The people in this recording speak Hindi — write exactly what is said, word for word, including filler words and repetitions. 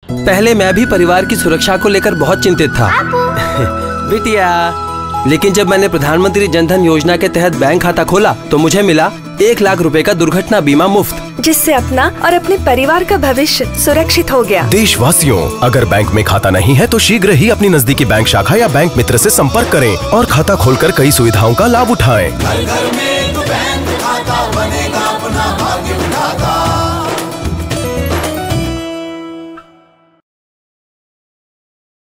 पहले मैं भी परिवार की सुरक्षा को लेकर बहुत चिंतित था बिटिया, लेकिन जब मैंने प्रधानमंत्री जन धन योजना के तहत बैंक खाता खोला तो मुझे मिला एक लाख रुपए का दुर्घटना बीमा मुफ्त, जिससे अपना और अपने परिवार का भविष्य सुरक्षित हो गया। देशवासियों, अगर बैंक में खाता नहीं है तो शीघ्र ही अपनी नजदीकी बैंक शाखा या बैंक मित्र से संपर्क करें और खाता खोलकर कई सुविधाओं का लाभ उठाएं।